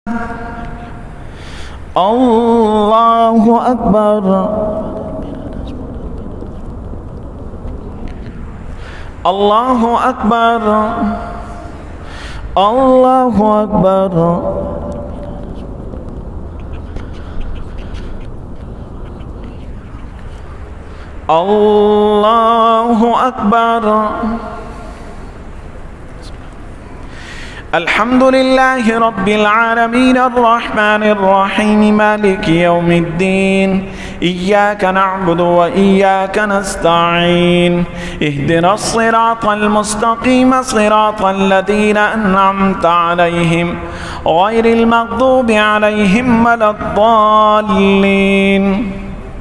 الله أكبر. الله أكبر. الله أكبر. الله أكبر. الحمد لله رب العالمين الرحمن الرحيم مالك يوم الدين إياك نعبد وإياك نستعين اهدنا الصراط المستقيم صراط الذين أنعمت عليهم غير المغضوب عليهم ولا الضالين.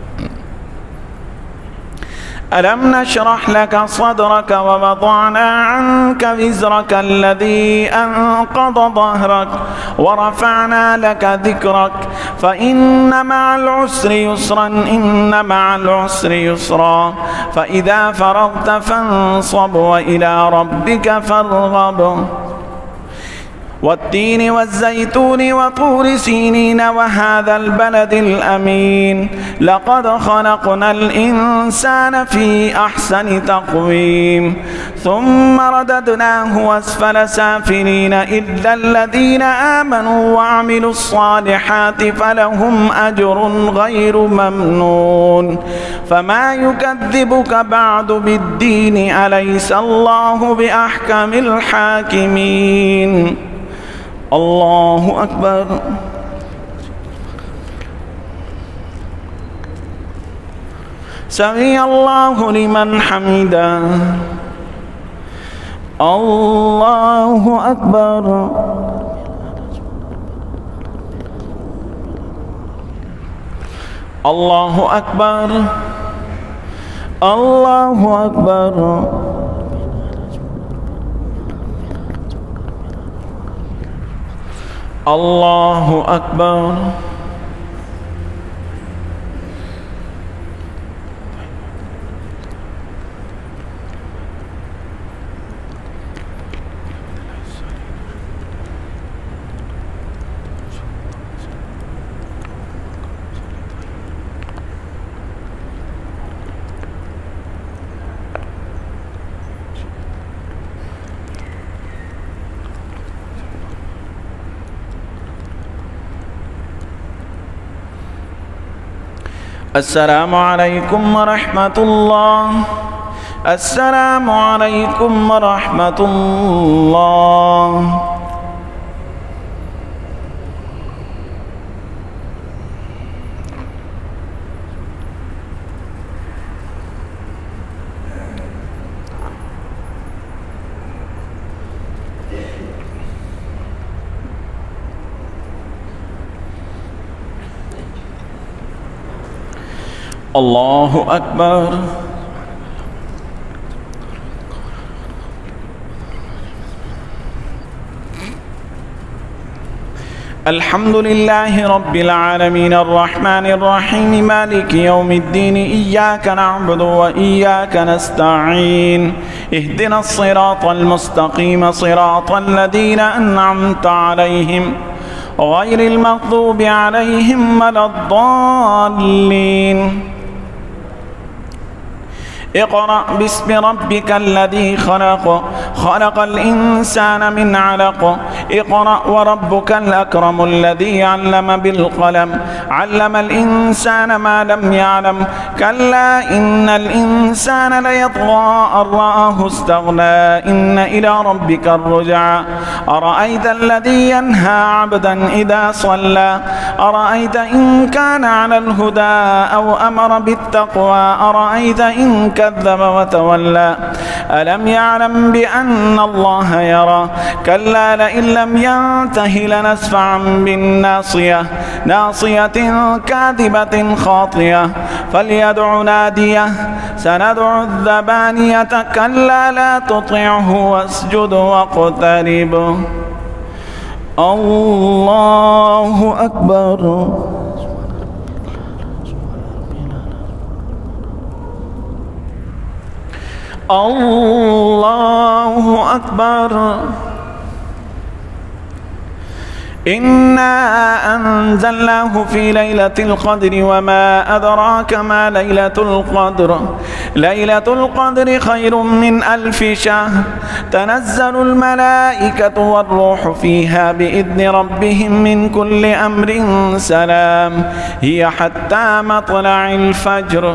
ألم نشرح لك صدرك ووضعنا عنك وزرك الذي أنقض ظهرك ورفعنا لك ذكرك فإن مع العسر يسرا إن مع العسر يسرا فإذا فرغت فانصب وإلى ربك فارغب. والتين والزيتون وطور سينين وهذا البلد الأمين لقد خلقنا الإنسان في أحسن تقويم ثم رددناه أسفل سافلين إلا الذين آمنوا وعملوا الصالحات فلهم أجر غير ممنون. فما يكذبك بعد بالدين أليس الله بأحكم الحاكمين. الله أكبر. سمع الله لمن حمده. الله أكبر. الله أكبر. الله أكبر. الله أكبر. السلام عليكم ورحمة الله. السلام عليكم ورحمة الله. الله أكبر. الحمد لله رب العالمين الرحمن الرحيم مالك يوم الدين إياك نعبد وإياك نستعين اهدنا الصراط المستقيم صراط الذين أنعمت عليهم غير المغضوب عليهم ولا الضالين. اقرأ باسم ربك الذي خلق خلق الإنسان من علق اقرأ وربك الأكرم الذي علم بالقلم علم الإنسان ما لم يعلم كلا إن الإنسان ليطغى أن رآه استغنى إن إلى ربك الرجعى أرأيت الذي ينهى عبدا إذا صلى أرأيت إن كان على الهدى أو أمر بالتقوى أرأيت إن كذب وتولى ألم يعلم بأن الله يرى كلا لئن لم ينته لنسفعا بالناصية ناصية كاذبة خاطية فليدع ناديه سندع الزبانية كلا لا تطعه واسجد واقترب. الله أكبر. الله أكبر. إنا أنزلناه في ليلة القدر وما أدراك ما ليلة القدر ليلة القدر خير من 1000 شهر تنزل الملائكة والروح فيها بإذن ربهم من كل أمر سلام هي حتى مطلع الفجر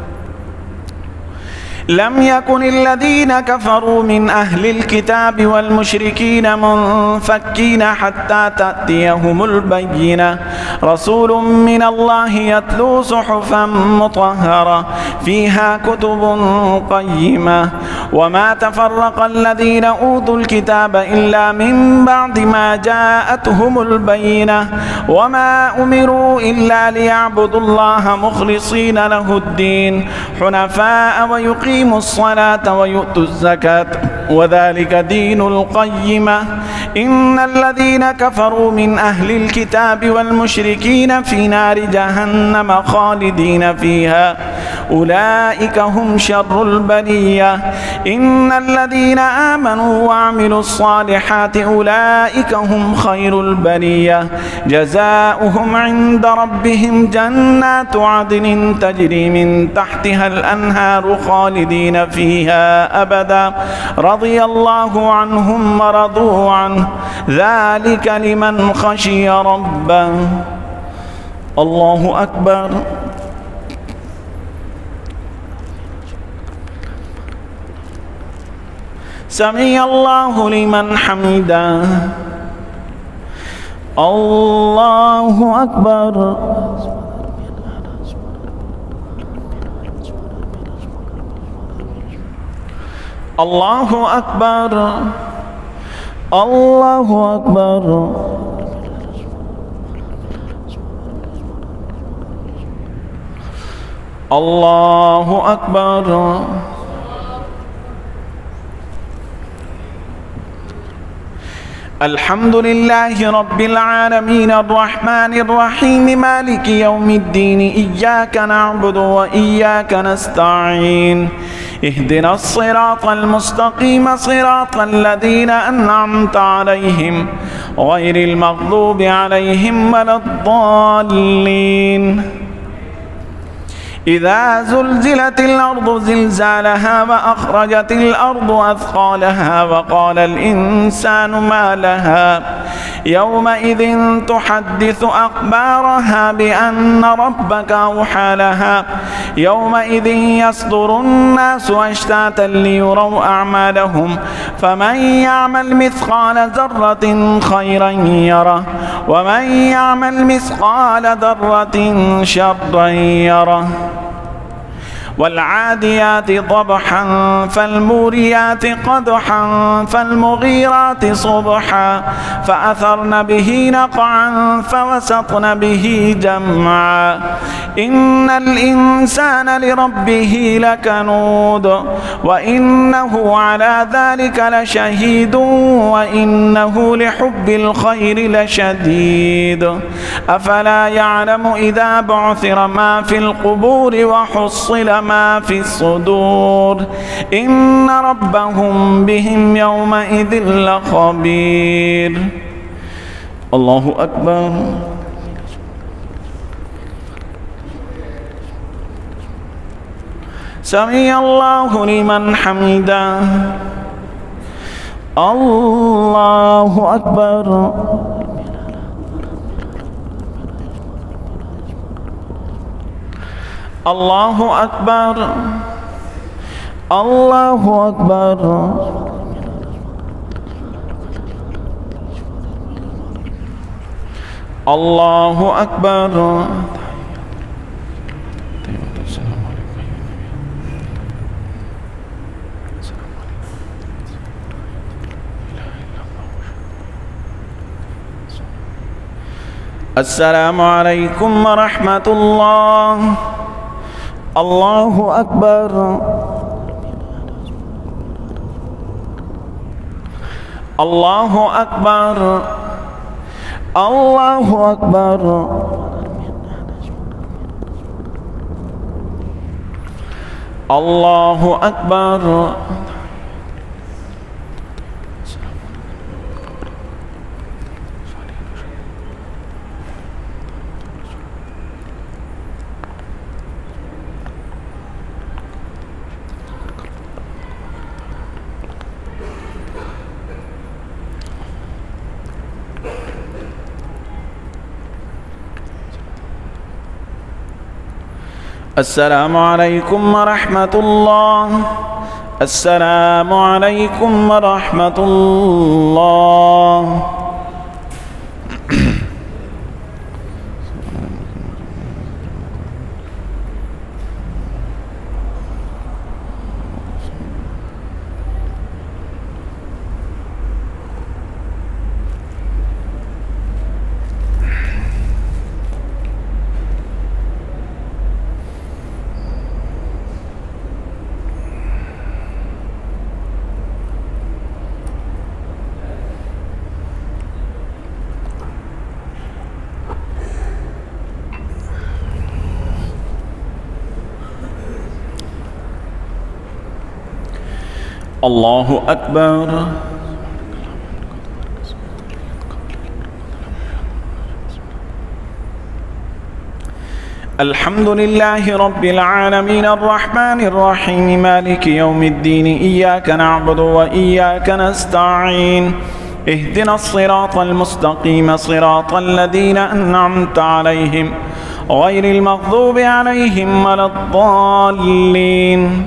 لم يكن الذين كفروا من أهل الكتاب والمشركين منفكين حتى تأتيهم البينة رسول من الله يتلو صحفا مطهرة فيها كتب قيمة وما تفرق الذين أوتوا الكتاب إلا من بعد ما جاءتهم البينة وما أمروا إلا ليعبدوا الله مخلصين له الدين حنفاء ويقيموا الصلاة ويؤتوا الزكاة وذلك دين القيمة إن الذين كفروا من أهل الكتاب والمشركين في نار جهنم خالدين فيها أولئك هم شر البرية إن الذين آمنوا وعملوا الصالحات أولئك هم خير البرية جزاؤهم عند ربهم جنات عدن تجري من تحتها الأنهار خالدين فيها أبدا رضي الله عنهم ورضوا عنه ذلك لمن خشي ربه الله أكبر سمع الله لمن حمده الله أكبر الله أكبر الله أكبر الله أكبر الحمد لله رب العالمين الرحمن الرحيم مالك يوم الدين إياك نعبد وإياك نستعين اهدنا الصراط المستقيم صراط الذين أنعمت عليهم غير المغضوب عليهم ولا الضالين إذا زلزلت الأرض زلزالها وأخرجت الأرض أثقالها وقال الإنسان ما لها يومئذ تحدث أخبارها بأن ربك أوحى لها يومئذ يصدر الناس أشتاتا ليروا أعمالهم فمن يعمل مثقال ذرة خيرا يره ومن يعمل مثقال ذرة شرا يره والعاديات ضبحا فالموريات قدحا فالمغيرات صبحا فأثرن به نقعا فوسطن به جمعا إن الإنسان لربه لكنود وإنه على ذلك لشهيد وإنه لحب الخير لشديد أفلا يعلم إذا بعثر ما في القبور وحصل ما في الصدور إن ربهم بهم يومئذ لخبير الله أكبر سمع الله لمن حمده الله أكبر الله أكبر الله أكبر الله أكبر السلام عليكم ورحمة الله الله أكبر الله أكبر الله أكبر الله أكبر السلام عليكم ورحمة الله. السلام عليكم ورحمة الله. الله أكبر. الحمد لله رب العالمين الرحمن الرحيم مالك يوم الدين إياك نعبد وإياك نستعين اهدنا الصراط المستقيم صراط الذين أنعمت عليهم غير المغضوب عليهم ولا الضالين.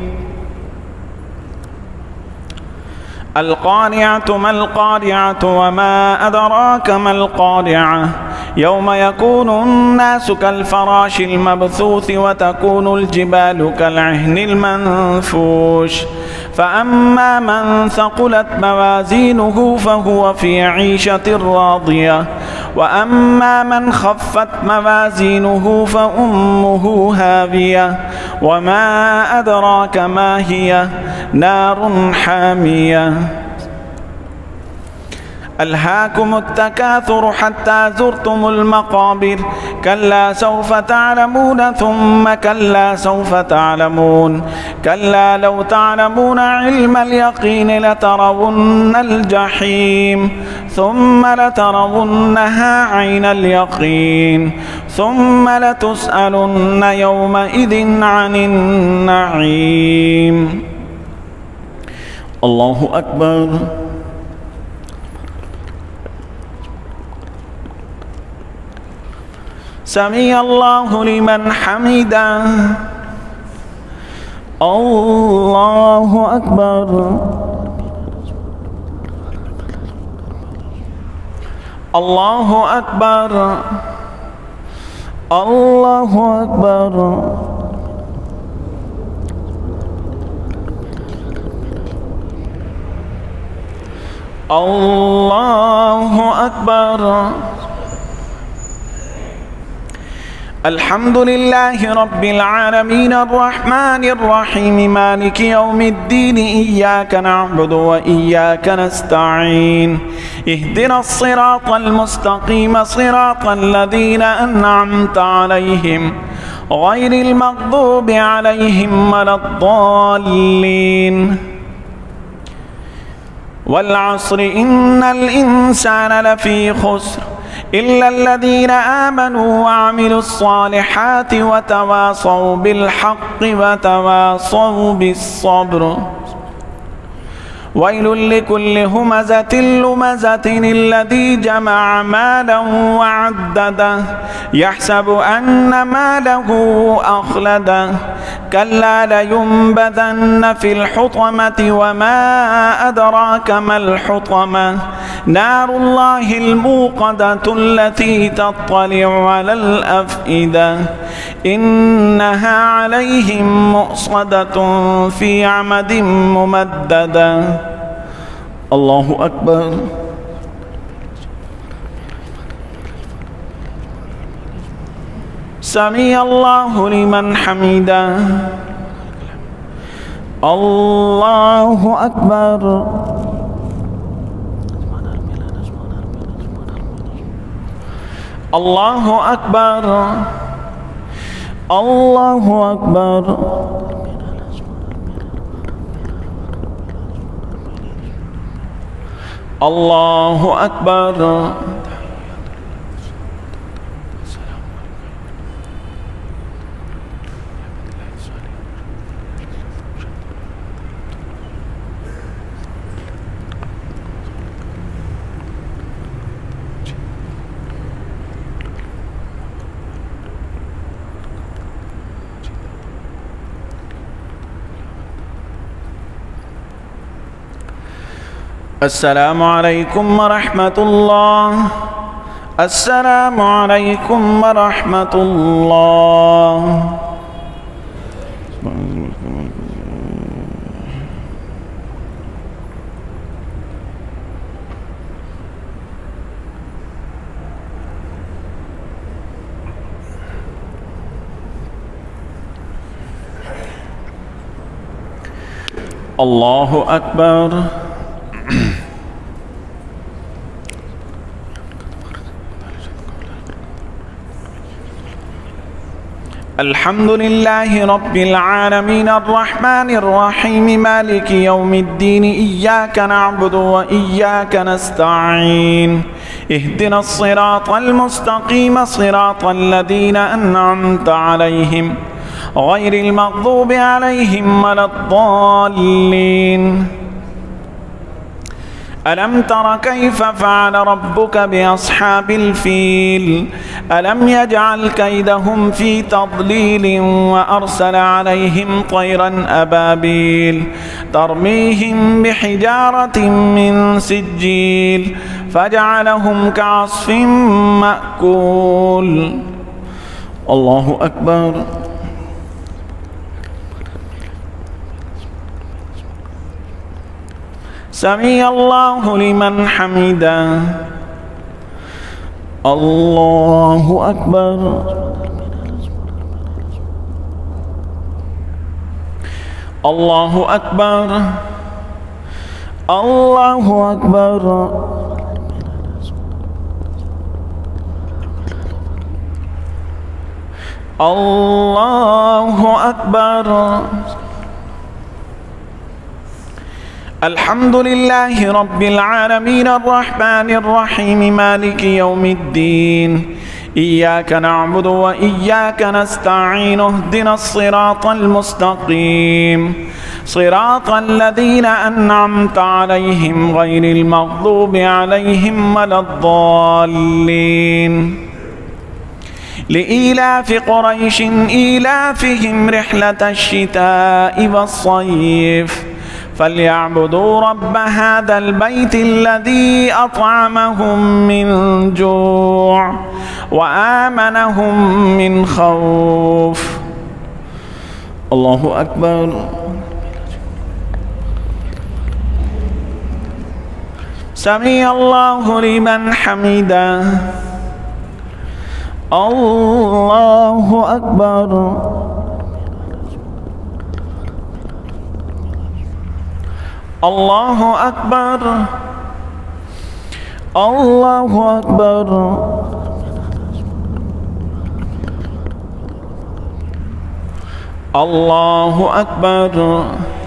القارعة ما القارعة وما أدراك ما القارعة يوم يكون الناس كالفراش المبثوث وتكون الجبال كالعهن المنفوش فأما من ثقلت موازينه فهو في عيشة راضية وأما من خفت موازينه فأمه هاوية وما أدراك ما هي نار حامية. ألهاكم التكاثر حتى زرتم المقابر كلا سوف تعلمون ثم كلا سوف تعلمون كلا لو تعلمون علم اليقين لترون الجحيم ثم لترونها عين اليقين ثم لتسألن يومئذ عن النعيم. الله أكبر. سمع الله لمن حمده. الله أكبر. الله أكبر. الله أكبر. الله أكبر. الحمد لله رب العالمين الرحمن الرحيم مالك يوم الدين إياك نعبد وإياك نستعين اهدنا الصراط المستقيم صراط الذين أنعمت عليهم غير المغضوب عليهم ولا الضالين. والعصر إن الإنسان لفي خسر إلا الذين آمنوا وعملوا الصالحات وتواصوا بالحق وتواصوا بالصبر. ويل لكل همزة لمزة الذي جمع مالا وعدده يحسب أن ماله أخلده كلا لينبذن في الحطمة وما أدراك ما الحطمة نار الله الموقدة التي تطلع على الأفئدة إنها عليهم مؤصدة في عمد ممددة. الله أكبر. سمع الله لمن حمده. الله أكبر. الله أكبر. الله أكبر. الله أكبر. السلام عليكم ورحمة الله. السلام عليكم ورحمة الله. الله أكبر. الحمد لله رب العالمين الرحمن الرحيم مالك يوم الدين إياك نعبد وإياك نستعين اهدنا الصراط المستقيم صراط الذين أنعمت عليهم غير المغضوب عليهم ولا الضالين. ألم تر كيف فعل ربك بأصحاب الفيل ألم يجعل كيدهم في تضليل وأرسل عليهم طيرا أبابيل ترميهم بحجارة من سجيل فجعلهم كعصف مأكول. الله أكبر. سمع الله لمن حمده. الله أكبر. الله أكبر. الله أكبر. الله أكبر. الحمد لله رب العالمين الرحمن الرحيم مالك يوم الدين إياك نعبد وإياك نستعين اهدنا الصراط المستقيم صراط الذين أنعمت عليهم غير المغضوب عليهم ولا الضالين. لإيلاف قريش إيلافهم رحلة الشتاء والصيف فليعبدوا رب هذا البيت الذي أطعمهم من جوع وآمنهم من خوف. الله أكبر. سمع الله لمن حمده. الله أكبر. الله أكبر. الله أكبر. الله أكبر.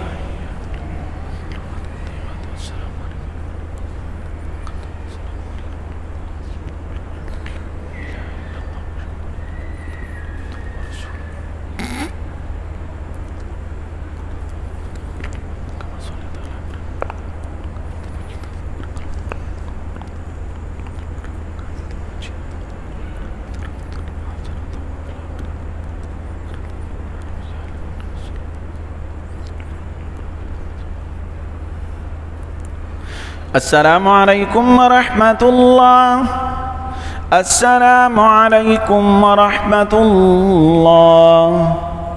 السلام عليكم ورحمة الله. السلام عليكم ورحمة الله.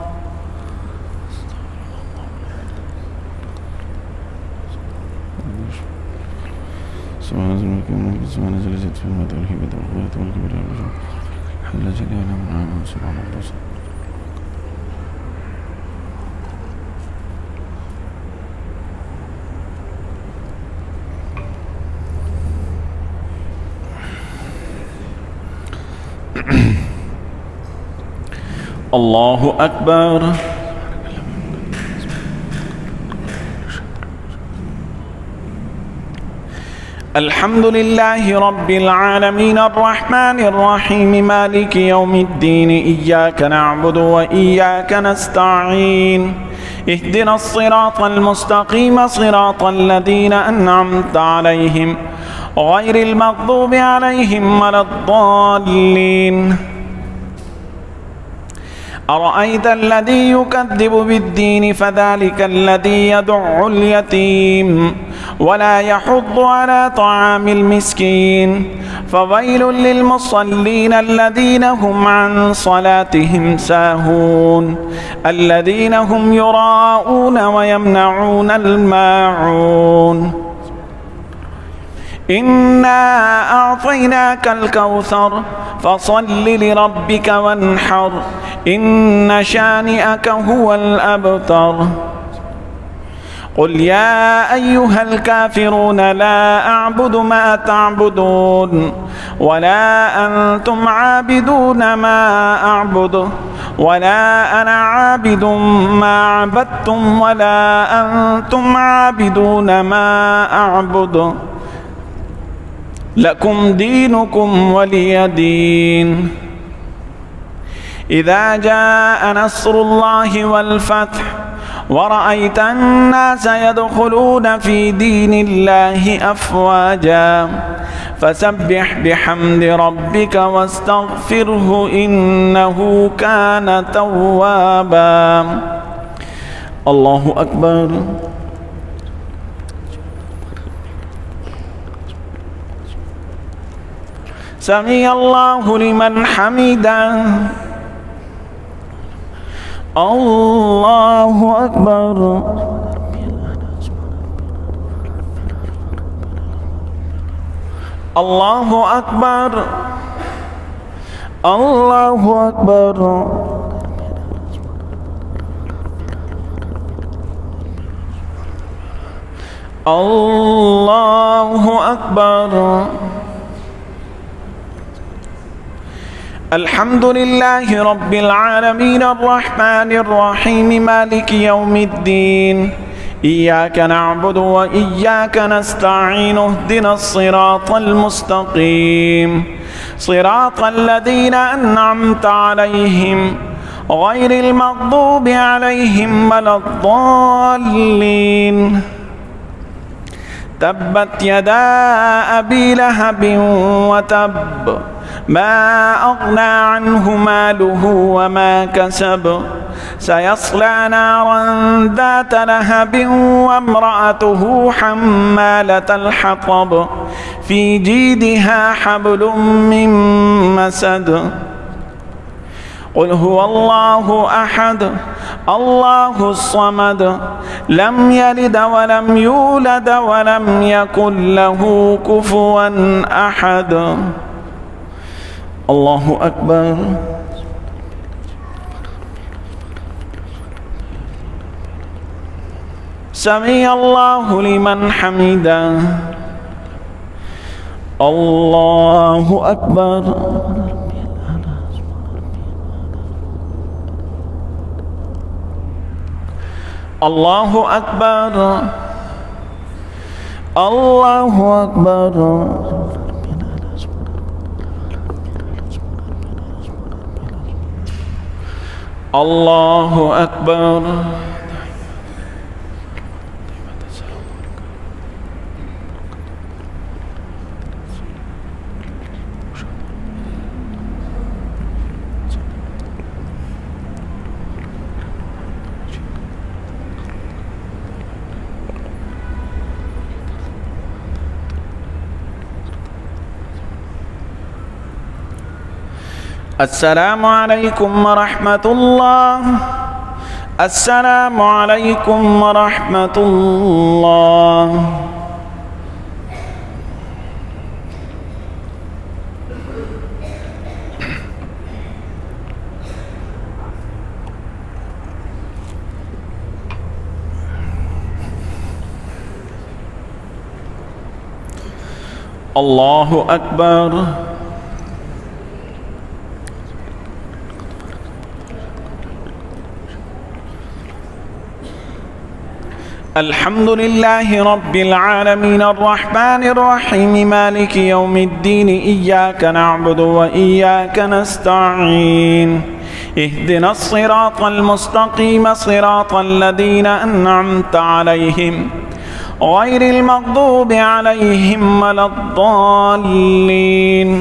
الله أكبر. الحمد لله رب العالمين الرحمن الرحيم مالك يوم الدين إياك نعبد وإياك نستعين اهدنا الصراط المستقيم صراط الذين أنعمت عليهم غير المغضوب عليهم ولا الضالين. أرأيت الذي يكذب بالدين فذلك الذي يدع اليتيم ولا يحض على طعام المسكين فويل للمصلين الذين هم عن صلاتهم ساهون الذين هم يراءون ويمنعون الماعون إنا أعطيناك الكوثر فصل لربك وانحر إن شانئك هو الأبتر قل يا أيها الكافرون لا أعبد ما تعبدون ولا أنتم عابدون ما أعبد ولا أنا عابد ما عبدتم ولا أنتم عابدون ما أعبد لكم دينكم ولي دين إذا جاء نصر الله والفتح ورأيت الناس يدخلون في دين الله أفواجا فسبح بحمد ربك واستغفره إنه كان توابا الله أكبر سمع الله لمن حمده الله أكبر الله أكبر الله أكبر الله أكبر الحمد لله رب العالمين الرحمن الرحيم مالك يوم الدين إياك نعبد وإياك نستعين اهدنا الصراط المستقيم صراط الذين أنعمت عليهم غير المغضوب عليهم ولا الضالين تبت يدا أبي لهب وتب ما أغنى عنه ماله وما كسب سيصلى نارا ذات لهب وامرأته حمالة الحطب في جيدها حبل من مسد قل هو الله أحد الله الصمد لم يلد ولم يولد ولم يكن له كفوا أحد الله أكبر سمع الله لمن حمده الله أكبر الله أكبر الله أكبر الله أكبر السلام عليكم ورحمة الله السلام عليكم ورحمة الله الله أكبر الحمد لله رب العالمين الرحمن الرحيم مالك يوم الدين إياك نعبد وإياك نستعين اهدنا الصراط المستقيم صراط الذين أنعمت عليهم غير المغضوب عليهم ولا الضالين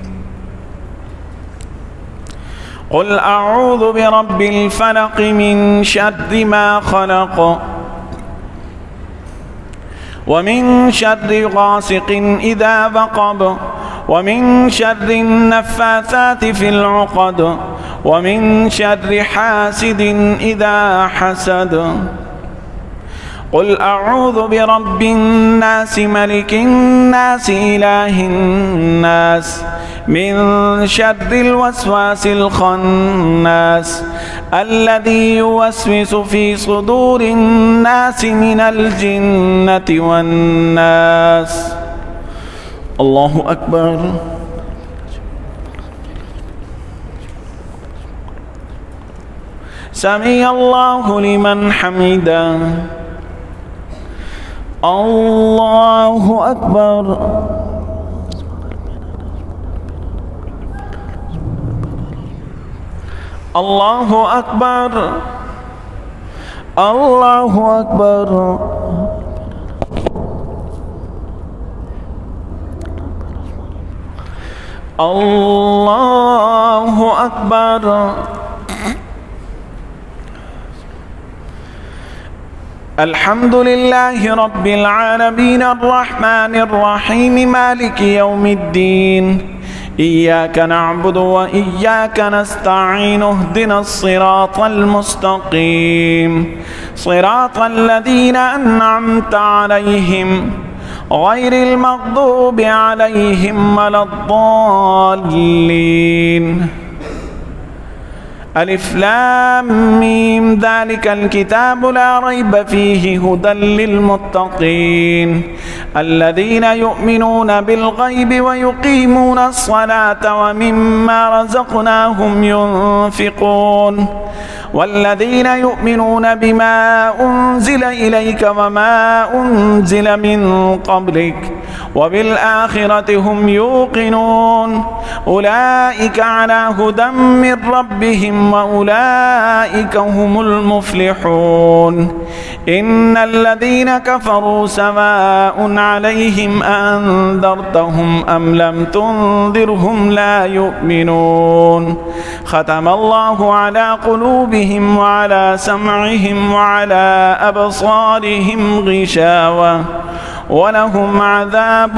قل أعوذ برب الفلق من شر ما خلق ومن شر غاسق إذا وقب ومن شر النفاثات في العقد ومن شر حاسد إذا حسد. قل أعوذ برب الناس ملك الناس إله الناس من شر الوسواس الخناس الذي يوسوس في صدور الناس من الجنة والناس. الله أكبر. سمع الله لمن حمده. الله أكبر. الله أكبر. الله أكبر. الله أكبر. الحمد لله رب العالمين الرحمن الرحيم مالك يوم الدين إياك نعبد وإياك نستعين اهدنا الصراط المستقيم صراط الذين أنعمت عليهم غير المغضوب عليهم ولا الضالين. ألف لام ميم ذلك الكتاب لا ريب فيه هدى للمتقين الذين يؤمنون بالغيب ويقيمون الصلاة ومما رزقناهم ينفقون والذين يؤمنون بما أنزل إليك وما أنزل من قبلك وبالآخرة هم يوقنون أولئك على هدى من ربهم وأولئك هم المفلحون. إن الذين كفروا سواء عليهم أنذرتهم أم لم تنذرهم لا يؤمنون. ختم الله على قلوبهم وعلى سمعهم وعلى أبصارهم غشاوة ولهم عذاب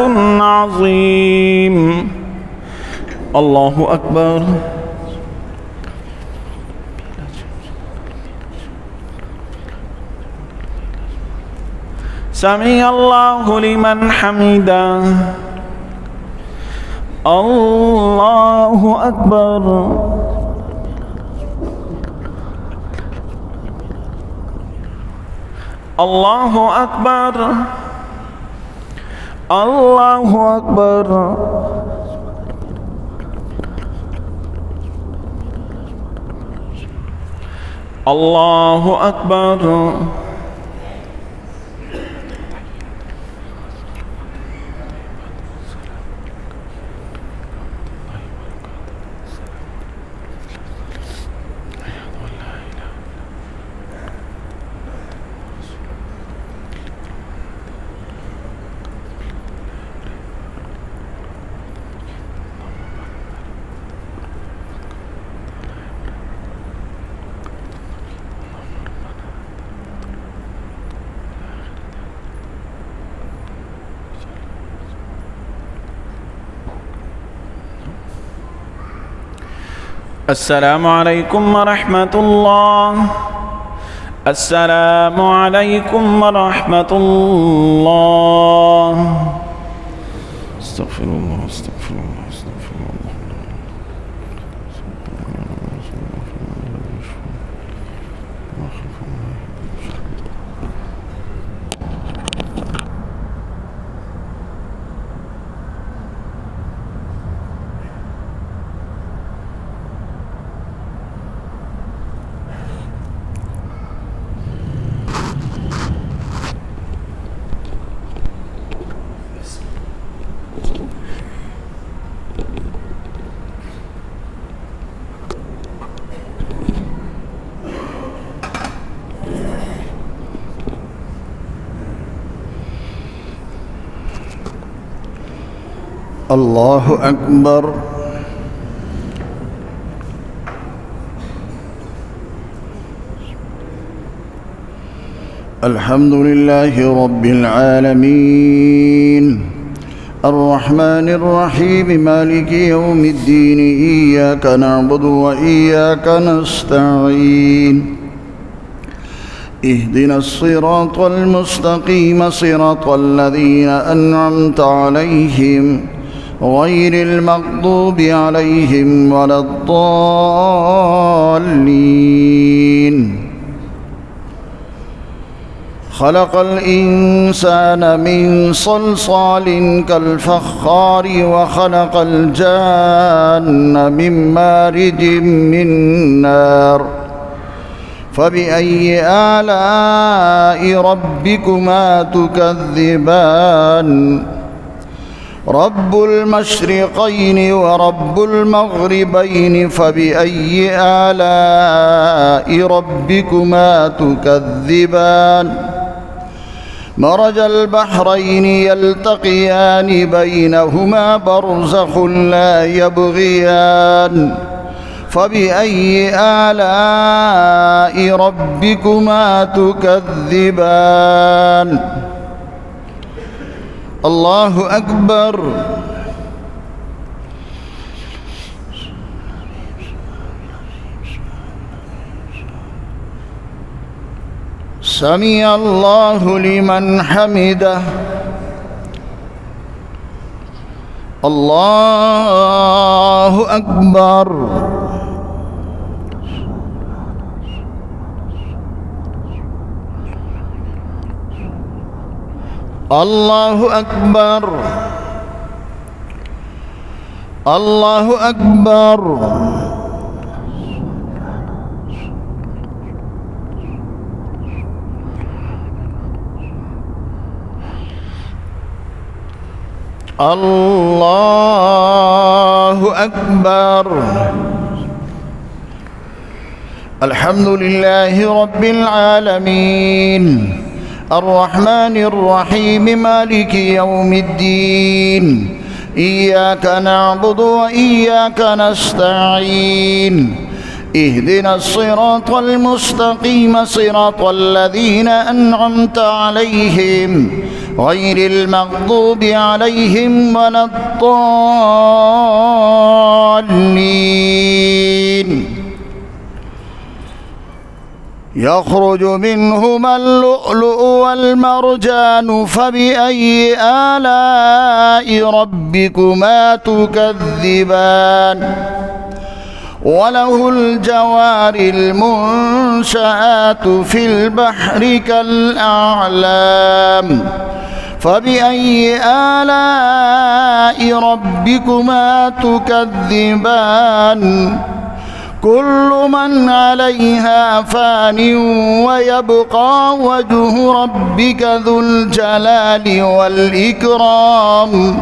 عظيم. الله أكبر. سمع الله لمن حمده. الله أكبر. الله أكبر. الله أكبر. الله أكبر. السلام عليكم ورحمة الله. السلام عليكم ورحمة الله. استغفر الله استغفر الله استغفر الله. الله أكبر. الحمد لله رب العالمين الرحمن الرحيم مالك يوم الدين إياك نعبد وإياك نستعين اهدنا الصراط المستقيم صراط الذين أنعمت عليهم غير المغضوب عليهم ولا الضالين خلق الإنسان من صلصال كالفخار وخلق الجان من مارج من نار فبأي آلاء ربكما تكذبان رب المشرقين ورب المغربين فبأي آلاء ربكما تكذبان مرج البحرين يلتقيان بينهما برزخ لا يبغيان فبأي آلاء ربكما تكذبان الله أكبر سمع الله لمن حمده الله أكبر الله أكبر الله أكبر الله أكبر الحمد لله رب العالمين الرحمن الرحيم مالك يوم الدين إياك نعبد وإياك نستعين اهدنا الصراط المستقيم صراط الذين أنعمت عليهم غير المغضوب عليهم ولا الضالين يخرج منهما اللؤلؤ والمرجان فبأي آلاء ربكما تكذبان وله الجوار المنشآت في البحر كالأعلام فبأي آلاء ربكما تكذبان كل من عليها فان ويبقى وجه ربك ذو الجلال والإكرام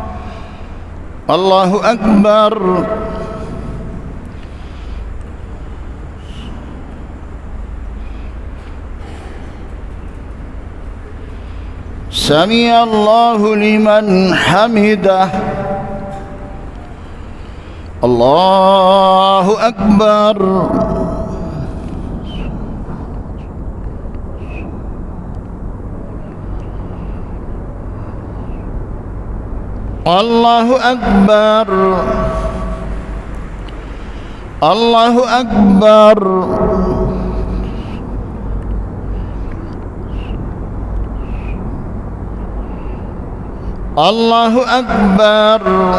الله أكبر سمع الله لمن حمده الله أكبر الله أكبر الله أكبر الله أكبر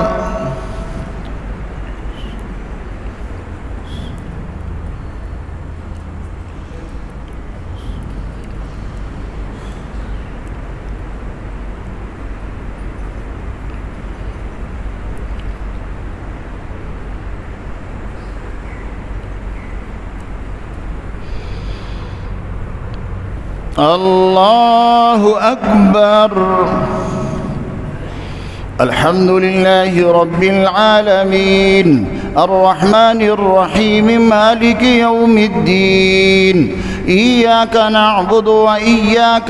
الله أكبر الحمد لله رب العالمين الرحمن الرحيم مالك يوم الدين إياك نعبد وإياك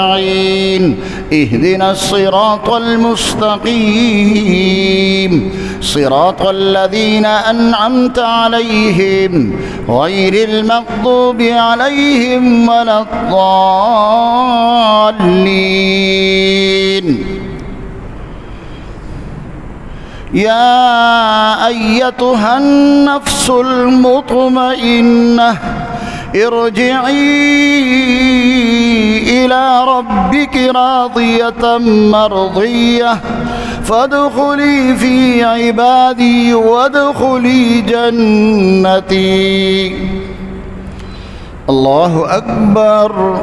نستعين اهدنا الصراط المستقيم صراط الذين أنعمت عليهم غير المغضوب عليهم ولا الضالين. يا أيتها النفس المطمئنة ارجعي إلى ربك راضية مرضية فادخلي في عبادي وادخلي جنتي. الله أكبر.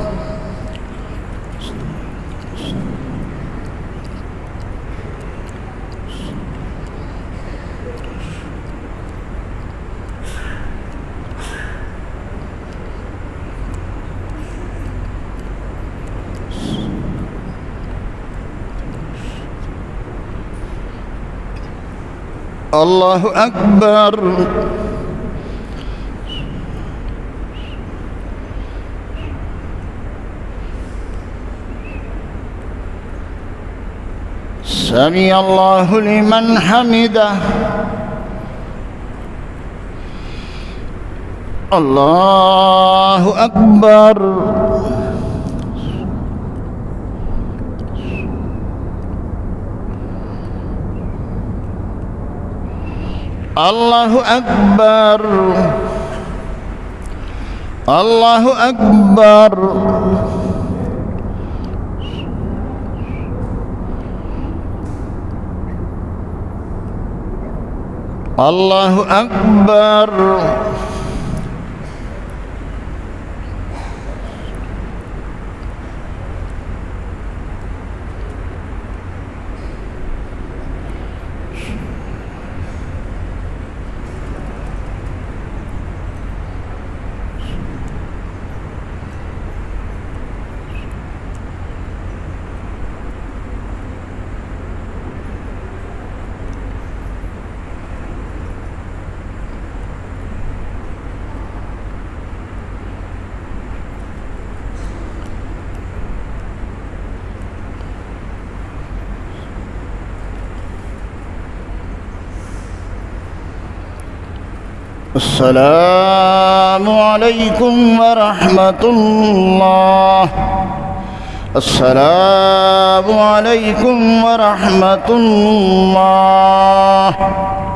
الله أكبر. سمع الله لمن حمده. الله أكبر. الله أكبر. الله أكبر. الله أكبر. السلام عليكم ورحمة الله. السلام عليكم ورحمة الله.